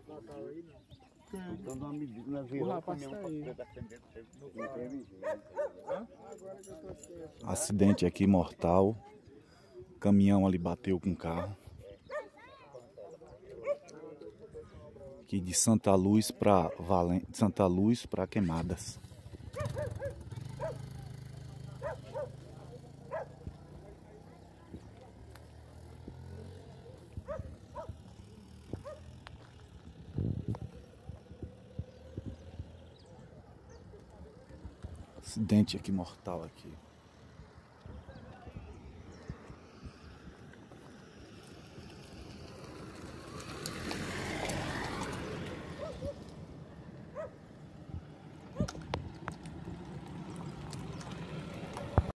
Então dá uma medida na vila. O rapaz tá aí. Acidente aqui mortal. O caminhão ali bateu com o carro. Aqui de Santa Luz para Santa Luz para Queimadas. Acidente aqui mortal aqui.